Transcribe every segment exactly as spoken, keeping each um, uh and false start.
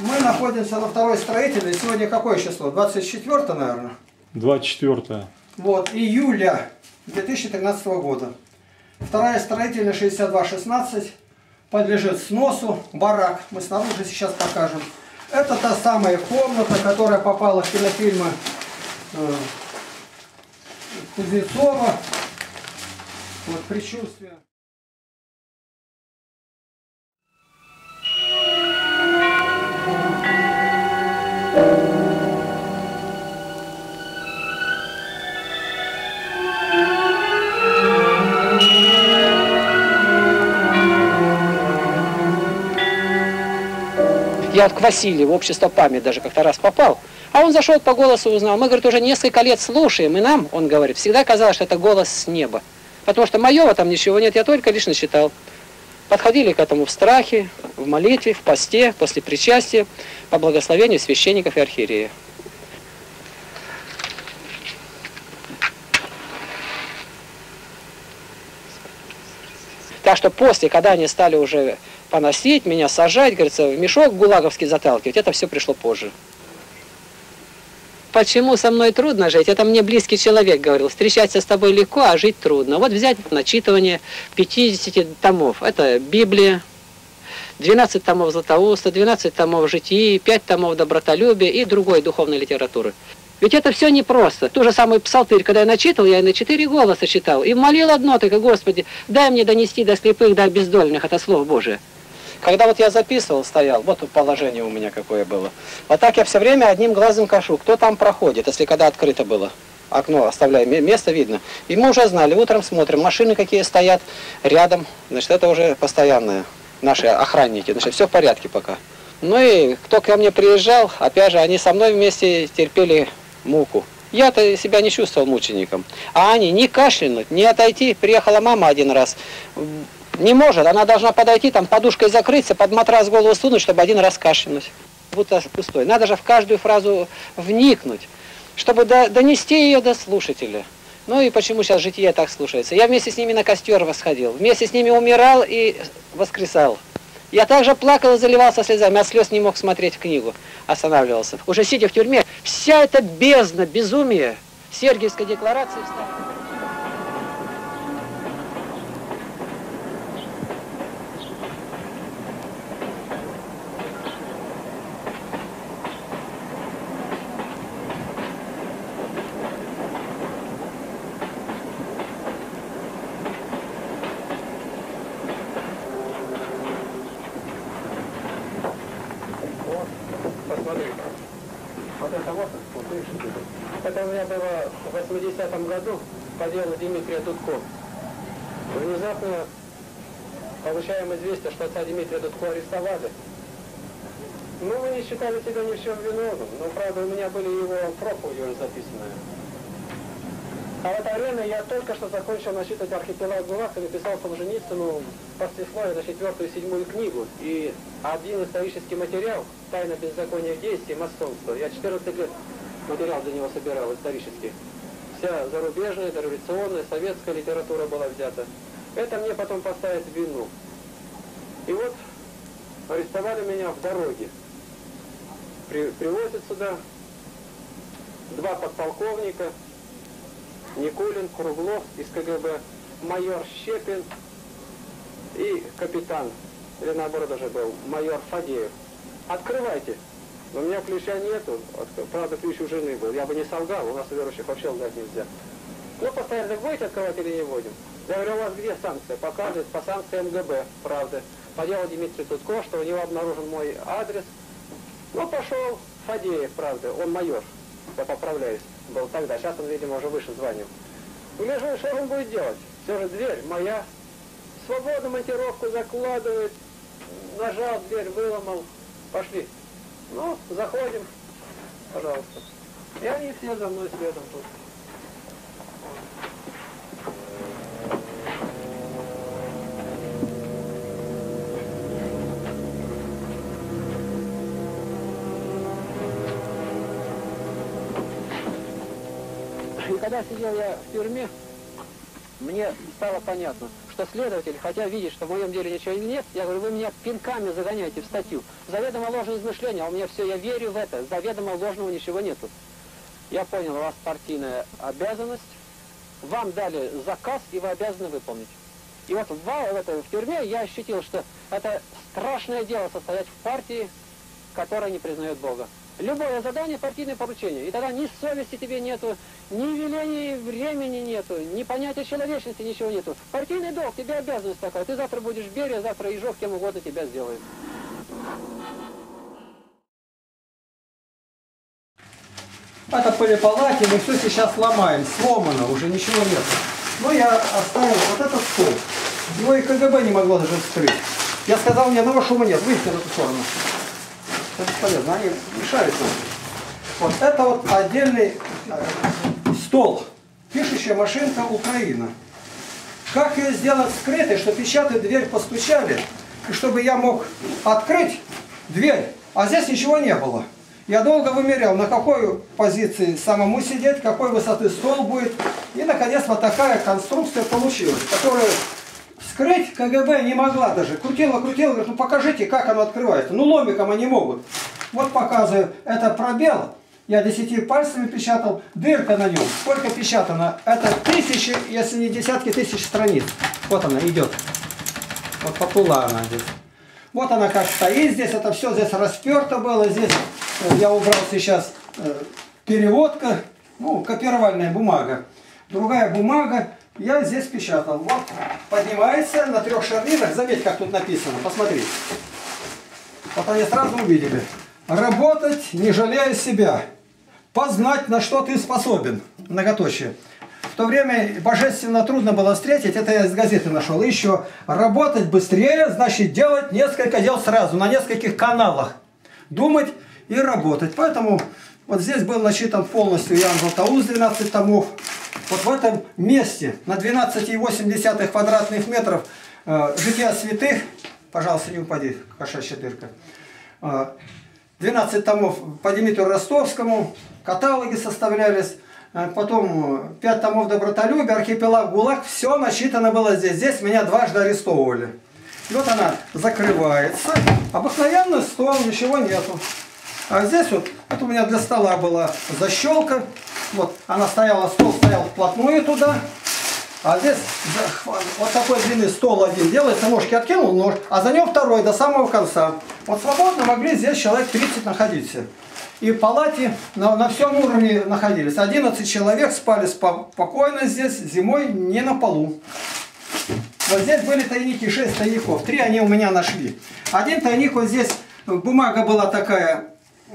Мы находимся на второй строительной. Сегодня какое число? двадцать четвёртое, наверное? двадцать четвёртое. Вот, июля две тысячи тринадцатого года. Вторая строительная шестьдесят два шестнадцать подлежит сносу. Барак. Мы снаружи сейчас покажем. Это та самая комната, которая попала в кинофильмы э, Кузнецова. Вот, «Предчувствие». Я вот к Василию в общество память даже как-то раз попал, а он зашел по голосу, узнал. Мы, говорит, уже несколько лет слушаем, и нам, он говорит, всегда казалось, что это голос с неба. Потому что моего там ничего нет, я только лично читал. Подходили к этому в страхе, в молитве, в посте, после причастия, по благословению священников и архиереев. Так что после, когда они стали уже поносить меня, сажать, говорится, в мешок гулаговский заталкивать, это все пришло позже. Почему со мной трудно жить? Это мне близкий человек говорил. Встречаться с тобой легко, а жить трудно. Вот взять начитывание пятидесяти томов. Это Библия, двенадцать томов Златоуста, двенадцать томов Житий, пять томов Добротолюбия и другой духовной литературы. Ведь это все непросто. Ту же самую псалтырь, когда я начитал, я и на четыре голоса читал. И молил одно только: Господи, дай мне донести до слепых, до бездольных, это Слово Божие. Когда вот я записывал, стоял, вот положение у меня какое было. Вот так я все время одним глазом кашу, кто там проходит, если когда открыто было. Окно оставляем, место видно. И мы уже знали, утром смотрим, машины какие стоят рядом. Значит, это уже постоянные наши охранники. Значит, все в порядке пока. Ну и кто ко мне приезжал, опять же, они со мной вместе терпели муку. Я-то себя не чувствовал мучеником. А они не кашлянуть, не отойти. Приехала мама один раз. Не может, она должна подойти, там подушкой закрыться, под матрас голову сунуть, чтобы один раз кашлянуть. Будто пустой. Надо же в каждую фразу вникнуть, чтобы до, донести ее до слушателя. Ну и почему сейчас житие так слушается? Я вместе с ними на костер восходил, вместе с ними умирал и воскресал. Я также плакал и заливался слезами, от слез не мог смотреть в книгу, останавливался. Уже сидя в тюрьме, вся эта бездна, безумие Сергиевской декларации встала. Это у меня было в восьмидесятом году по делу Дмитрия Дудко. Внезапно получаем известие, что отца Дмитрия Дудко арестовали. Ну, мы не считали себя ни в чем виновным, но, правда, у меня были его проповеди уже записанные. А в это время я только что закончил начитывать «Архипелаг ГУЛАГ» и написал Солженицыну послесловие на четвертую и седьмую книгу. И один исторический материал «Тайна беззакония действий. Масонства». Я четырнадцать лет материал для него собирал исторический. Вся зарубежная, дореволюционная, советская литература была взята. Это мне потом поставит в вину. И вот арестовали меня в дороге. При, привозят сюда два подполковника, Никулин, Круглов из КГБ, майор Щепин и капитан, или наоборот даже был, майор Фадеев. Открывайте. Но у меня ключа нету, правда ключ у жены был, я бы не солгал, у нас у верующих вообще лгать нельзя. Ну, постоянно будете открывать или не будем? Я говорю, у вас где санкция? Показывает по санкции МГБ, правда. По делу Дмитрия Дудко, что у него обнаружен мой адрес. Ну, пошел Фадеев, правда, он майор, я поправляюсь, был тогда, сейчас он, видимо, уже выше званием. Гляжу, что он будет делать? Все же дверь моя. Свободно монтировку закладывает, нажал, дверь выломал, пошли. Ну, заходим, пожалуйста. И они все за мной следом тут. И когда сидел я в тюрьме, мне стало понятно, что что следователь, хотя видит, что в моем деле ничего нет, я говорю, вы меня пинками загоняете в статью. Заведомо ложное измышление, а у меня все, я верю в это, заведомо ложного ничего нету. Я понял, у вас партийная обязанность, вам дали заказ, и вы обязаны выполнить. И вот в, в, это, в тюрьме я ощутил, что это страшное дело состоять в партии, которая не признает Бога. Любое задание — партийное поручение. И тогда ни совести тебе нету, ни велений времени нету, ни понятия человечности, ничего нету. Партийный долг, тебе обязанность такая. Ты завтра будешь Берия, завтра Ежов, кем угодно тебя сделает. Это полипалати, мы все сейчас ломаем, сломано, уже ничего нет. Но я оставил вот этот стол. Его и КГБ не могло даже вскрыть. Я сказал, ни одного шума нет, выйдите на эту сторону. Это бесполезно, они мешают нам. Вот это вот отдельный стол. Пишущая машинка Украина. Как ее сделать скрытой, что печатают дверь, постучали, и чтобы я мог открыть дверь, а здесь ничего не было. Я долго вымерял, на какой позиции самому сидеть, какой высоты стол будет. И, наконец, вот такая конструкция получилась, которую вскрыть КГБ не могла даже. Крутила, крутила, говорит, ну покажите, как оно открывается. Ну, ломиком они могут. Вот показываю, это пробел. Я десяти пальцами печатал, дырка на нем. Сколько печатано? Это тысячи, если не десятки тысяч страниц. Вот она идет. Вот поплыла она здесь. Вот она как стоит здесь, это все здесь расперто было. Здесь я убрал сейчас переводка, ну, копировальная бумага. Другая бумага. Я здесь печатал. Вот, поднимается на трех шарнирах. Заметь, как тут написано. Посмотри. Вот они сразу увидели. Работать, не жалея себя. Познать, на что ты способен. Многоточие. В то время божественно трудно было встретить. Это я из газеты нашел. И еще работать быстрее, значит делать несколько дел сразу. На нескольких каналах. Думать и работать. Поэтому вот здесь был начитан полностью Иоанн Златоуст, двенадцать томов. Вот в этом месте на двенадцать и восемь десятых квадратных метров э, жития святых, пожалуйста, не упади, кошачья дырка, э, двенадцать томов по Димитрию Ростовскому, каталоги составлялись, э, потом пять томов добротолюбия, архипелаг ГУЛАГ, все начитано было здесь. Здесь меня дважды арестовывали. И вот она закрывается, обыкновенный стол, ничего нету. А здесь вот, это у меня для стола была защелка. Вот, она стояла, стол стоял вплотную туда. А здесь вот такой длинный стол один делается, ножки откинул, нож, а за ним второй до самого конца. Вот свободно могли здесь человек тридцать находиться. И в палате на, на всем уровне находились. одиннадцать человек спали спокойно здесь, зимой не на полу. Вот здесь были тайники, шесть тайников. Три они у меня нашли. Один тайник вот здесь, бумага была такая,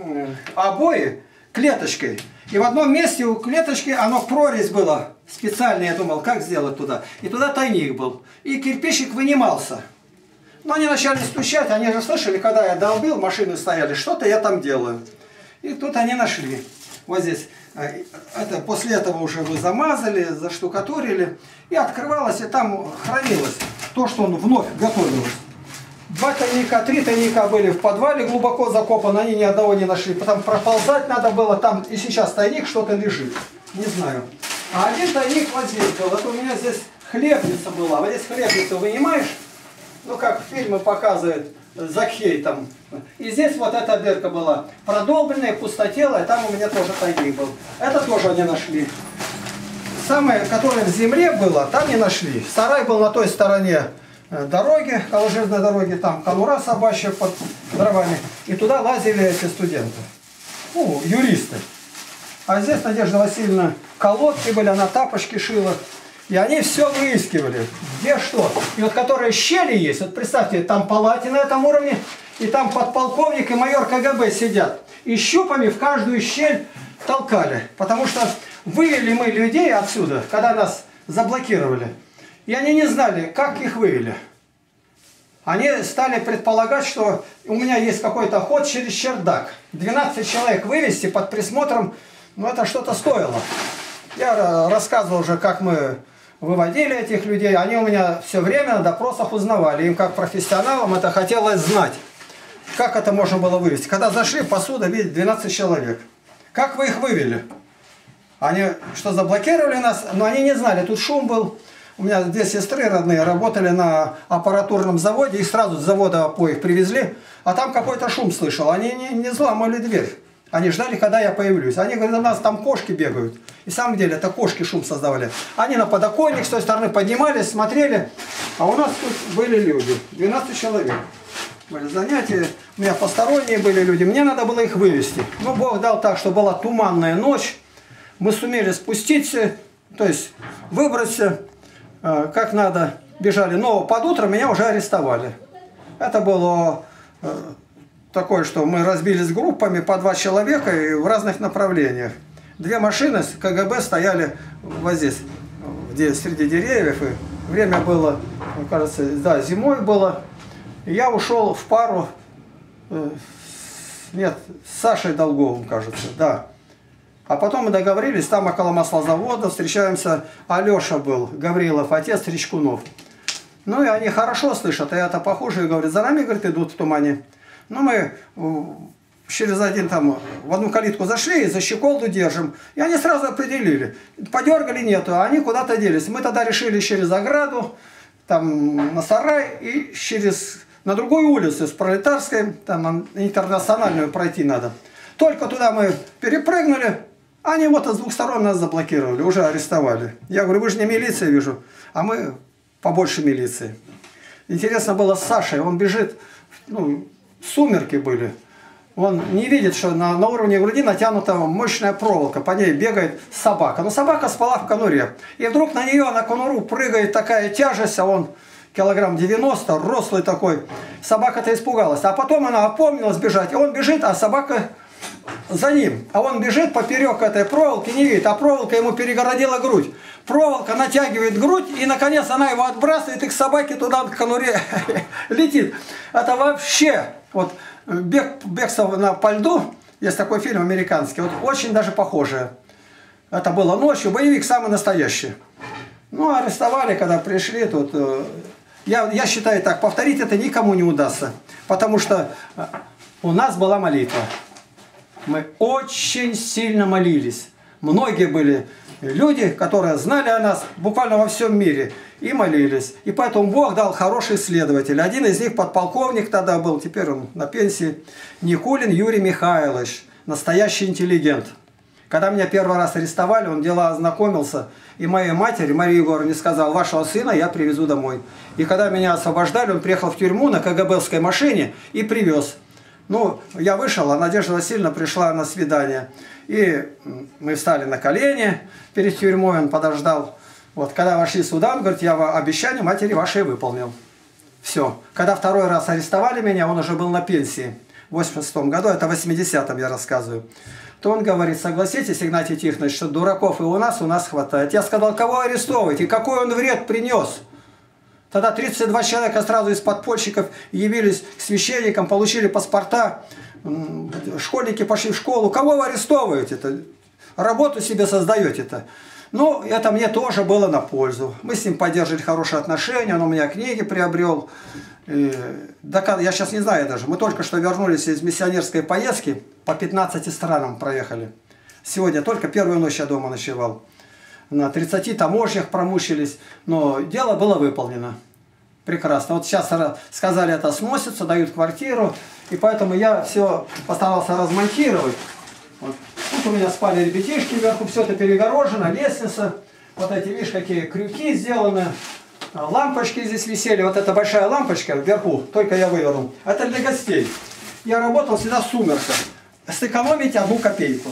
обои клеточкой. И в одном месте у клеточки оно прорезь была специальная, я думал, как сделать туда. И туда тайник был. И кирпичик вынимался. Но они начали стучать, они же слышали, когда я долбил, машины стояли, что-то я там делаю. И тут они нашли. Вот здесь. Это, после этого уже вы замазали, заштукатурили. И открывалось, и там хранилось то, что он вновь готовилось. Два тайника, три тайника были в подвале глубоко закопаны, они ни одного не нашли. Потом проползать надо было, там и сейчас тайник что-то лежит. Не знаю. А один тайник вот здесь был. Это у меня здесь хлебница была. Вот здесь хлебницу вынимаешь, ну как в фильме показывают, Закхей там. И здесь вот эта дырка была продолбленная, пустотелая, там у меня тоже тайник был. Это тоже они нашли. Самое, которое в земле было, там не нашли. Сарай был на той стороне дороги, около железной дороги, там конура собачья под дровами. И туда лазили эти студенты. Ну, юристы. А здесь Надежда Васильевна колодки были, она тапочки шила. И они все выискивали, где что. И вот которые щели есть, вот представьте, там палати на этом уровне, и там подполковник и майор КГБ сидят. И щупами в каждую щель толкали. Потому что вывели мы людей отсюда, когда нас заблокировали. И они не знали, как их вывели. Они стали предполагать, что у меня есть какой-то ход через чердак. двенадцать человек вывести под присмотром, ну это что-то стоило. Я рассказывал уже, как мы выводили этих людей. Они у меня все время на допросах узнавали. Им как профессионалам это хотелось знать. Как это можно было вывести? Когда зашли, посуда, видите, двенадцать человек. Как вы их вывели? Они что, заблокировали нас? Но они не знали, тут шум был. У меня две сестры родные работали на аппаратурном заводе, их сразу с завода обоих привезли, а там какой-то шум слышал. Они не, не взломали дверь. Они ждали, когда я появлюсь. Они говорят, у нас там кошки бегают. И в самом деле это кошки шум создавали. Они на подоконник с той стороны поднимались, смотрели. А у нас тут были люди. двенадцать человек. Были занятия. У меня посторонние были люди. Мне надо было их вывести. Но Бог дал так, что была туманная ночь. Мы сумели спуститься, то есть выбраться, как надо, бежали. Но под утро меня уже арестовали. Это было такое, что мы разбились группами по два человека и в разных направлениях. Две машины с КГБ стояли вот здесь, где среди деревьев. И время было, кажется, да, зимой было. И я ушел в пару, нет, с Сашей Долговым, кажется, да. А потом мы договорились, там около маслозавода встречаемся, Алеша был, Гаврилов, отец Речкунов. Ну и они хорошо слышат, а я-то похуже, и говорят, за нами, говорит, идут в тумане. Ну мы через один там, в одну калитку зашли и за щеколду держим. И они сразу определили, подергали, нету, а они куда-то делись. Мы тогда решили через ограду, там на сарай и через, на другую улицу, с Пролетарской, там интернациональную пройти надо. Только туда мы перепрыгнули, они вот с двух сторон нас заблокировали, уже арестовали. Я говорю, вы же не милиция, вижу, а мы побольше милиции. Интересно было с Сашей, он бежит, ну, сумерки были. Он не видит, что на, на уровне груди натянута мощная проволока, по ней бегает собака. Но собака спала в конуре. И вдруг на нее, на конуру, прыгает такая тяжесть, а он килограмм девяносто, рослый такой. Собака-то испугалась. А потом она опомнилась бежать, и он бежит, а собака за ним. А он бежит поперек этой проволоки, не видит, а проволока ему перегородила грудь. Проволока натягивает грудь, и наконец она его отбрасывает, и к собаке туда, к конуре летит. Это вообще, вот бег, бегство на, по льду, есть такой фильм американский, вот очень даже похожее. Это было ночью, боевик самый настоящий. Ну, арестовали, когда пришли, тут... Я, я считаю так, повторить это никому не удастся, потому что у нас была молитва. Мы очень сильно молились. Многие были люди, которые знали о нас буквально во всем мире и молились. И поэтому Бог дал хороший следователь. Один из них подполковник тогда был, теперь он на пенсии. Никулин Юрий Михайлович, настоящий интеллигент. Когда меня первый раз арестовали, он дела ознакомился. И моей матери, Марии Егоровне, сказал, вашего сына я привезу домой. И когда меня освобождали, он приехал в тюрьму на КГБовской машине и привез. Ну, я вышел, а Надежда Васильевна пришла на свидание. И мы встали на колени перед тюрьмой, он подождал. Вот, когда вошли сюда, он говорит, я обещание матери вашей выполнил. Все. Когда второй раз арестовали меня, он уже был на пенсии. В восемьдесят шестом году, это в восьмидесятом я рассказываю. То он говорит, согласитесь, Игнатий Тихонович, что дураков и у нас, у нас хватает. Я сказал, кого арестовывать и какой он вред принес? Тогда тридцать два человека сразу из подпольщиков явились к священникам, получили паспорта, школьники пошли в школу. Кого вы арестовываете-то? Работу себе создаете-то? Ну, это мне тоже было на пользу. Мы с ним поддерживали хорошие отношения, он у меня книги приобрел. И, да, я сейчас не знаю даже, мы только что вернулись из миссионерской поездки, по пятнадцати странам проехали. Сегодня только первую ночь я дома ночевал. На тридцати таможнях промучились, но дело было выполнено. Прекрасно. Вот сейчас сказали, это сносится, дают квартиру, и поэтому я все постарался размонтировать. Вот. Тут у меня спали ребятишки вверху, все это перегорожено, лестница. Вот эти, видишь, какие крюки сделаны, лампочки здесь висели. Вот эта большая лампочка вверху, только я вывернул. Это для гостей. Я работал всегда в сумерках. Сэкономить одну копейку.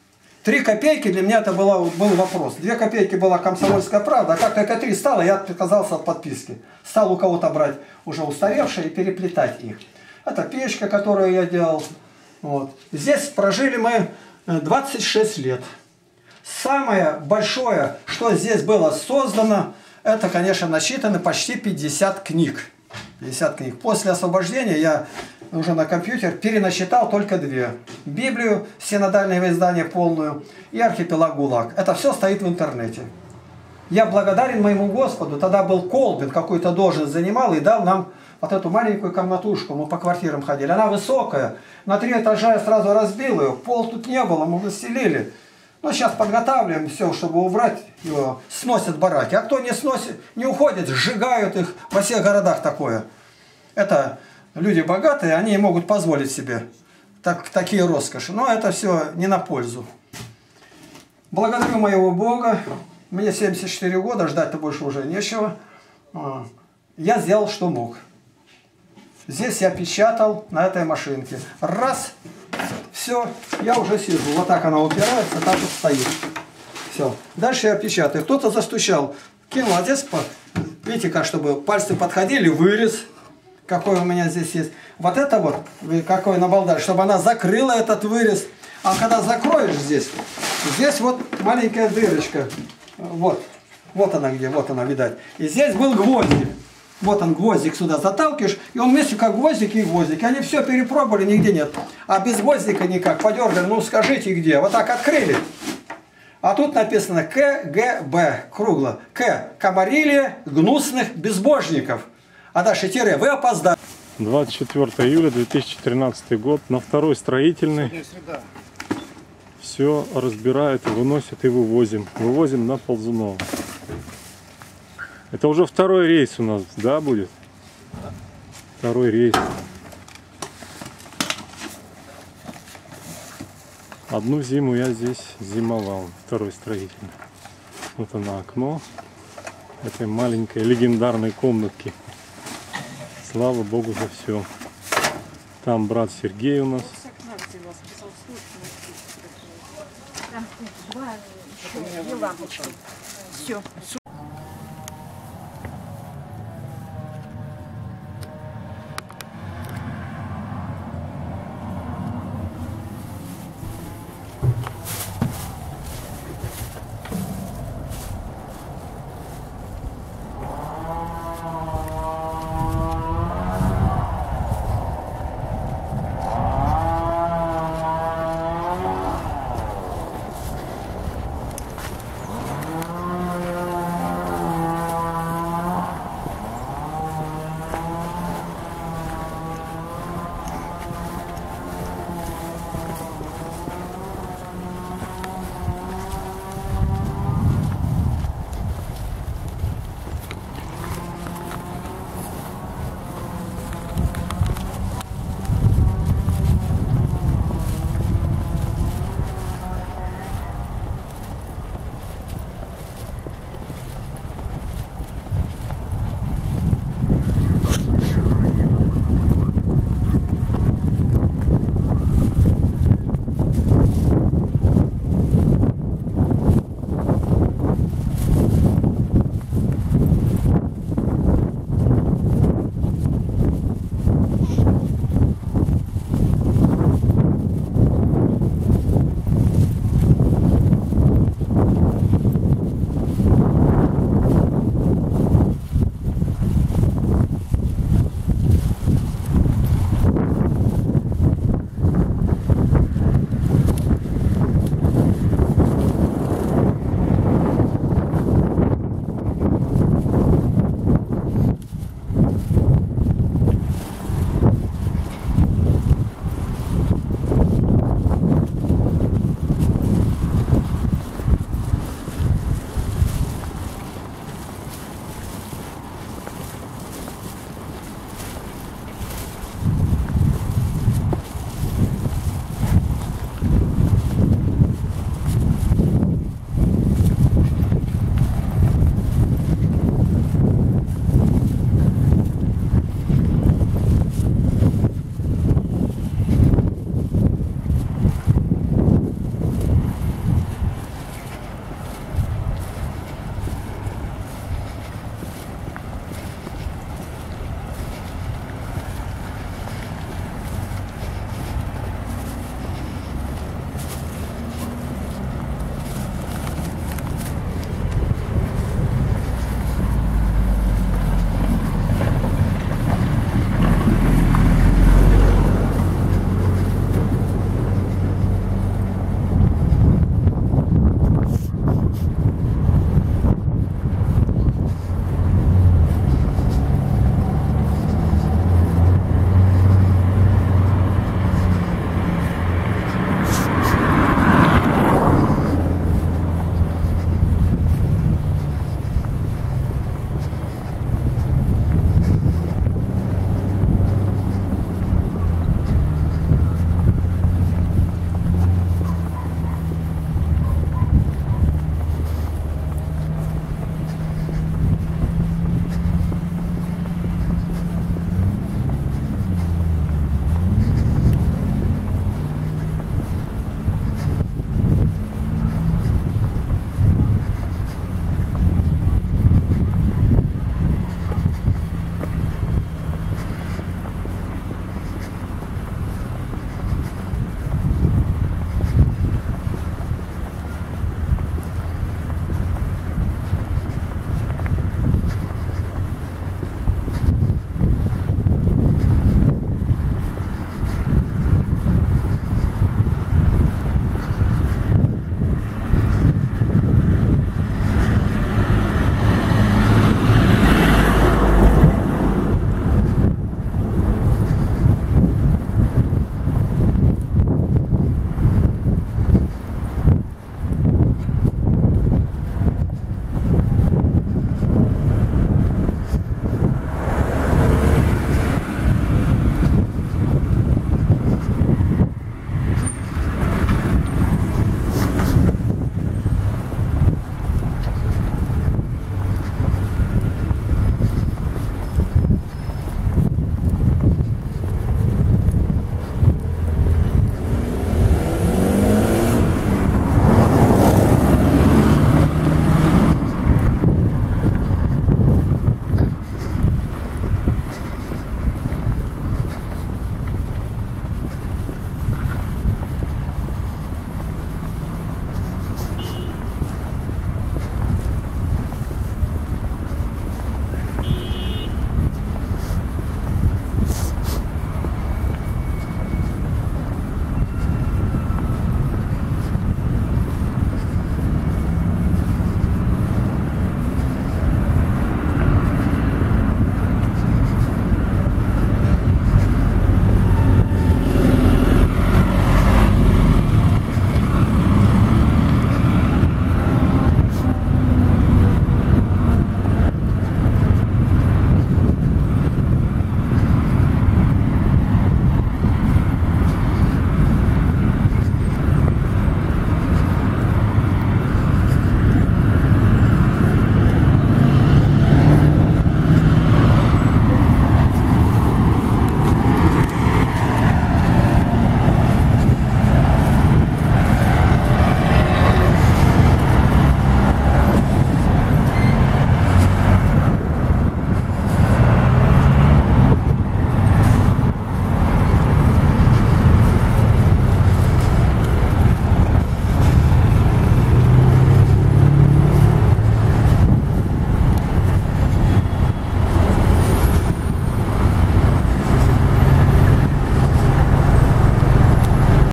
Три копейки для меня это было, был вопрос. Две копейки была «Комсомольская правда», а как только три стало, я отказался от подписки. Стал у кого-то брать уже устаревшие и переплетать их. Это печка, которую я делал. Вот. Здесь прожили мы двадцать шесть лет. Самое большое, что здесь было создано, это, конечно, насчитано почти пятьдесят книг. пятьдесят книг. После освобождения я уже на компьютер перенасчитал только две. Библию, синодальное издание полную и архипелаг ГУЛАГ. Это все стоит в интернете. Я благодарен моему Господу. Тогда был Колбин, какую-то должность занимал и дал нам вот эту маленькую комнатушку. Мы по квартирам ходили. Она высокая. На три этажа я сразу разбил ее. Пол тут не было, мы выстелили. Ну, сейчас подготавливаем все, чтобы убрать его. Сносят бараки. А кто не сносит, не уходит, сжигают их. Во всех городах такое. Это люди богатые, они могут позволить себе так, такие роскоши. Но это все не на пользу. Благодарю моего Бога. Мне семьдесят четыре года, ждать-то больше уже нечего. Я сделал, что мог. Здесь я печатал на этой машинке. Раз, все, я уже сижу. Вот так она упирается, так вот стоит. Все. Дальше я печатаю. Кто-то застучал. Кинул, а здесь, видите, как, чтобы пальцы подходили, вырез. Какой у меня здесь есть. Вот это вот, какой набалдаш, чтобы она закрыла этот вырез. А когда закроешь здесь, здесь вот маленькая дырочка. Вот. Вот она где, вот она, видать. И здесь был гвоздик. Вот он, гвоздик сюда заталкиваешь, и он вместе как гвоздики и гвоздики. Они все перепробовали, нигде нет. А без гвоздика никак. Подергали, ну скажите где. Вот так открыли. А тут написано К Г Б, кругло. К. Комарилия гнусных безбожников. А дальше тире. Вы опоздали. двадцать четвёртого июля две тысячи тринадцатый год. На второй строительный. Все разбирают, и выносят и вывозим. Вывозим на Ползунова. Это уже второй рейс у нас, да, будет? Второй рейс. Одну зиму я здесь зимовал, второй строительный. Вот оно окно этой маленькой легендарной комнатки. Слава Богу за все. Там брат Сергей у нас. Там два, лампочки. Все.